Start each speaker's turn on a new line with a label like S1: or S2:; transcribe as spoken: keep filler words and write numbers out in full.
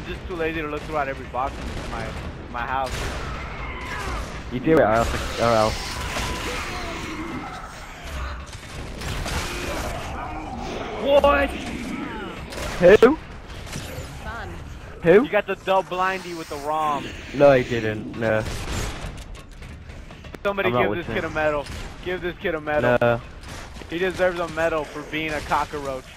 S1: just too lazy to look throughout every box in my my house.
S2: You do it, or else. Or else.
S1: What?
S2: Who?
S3: Fun.
S2: Who?
S1: You got the double blindy with the RAAM.
S2: No, I didn't. No.
S1: Somebody
S2: I'm
S1: give
S2: not
S1: this
S2: with
S1: kid a medal. Give this kid a medal.
S2: No.
S1: He deserves a medal for being a cockroach.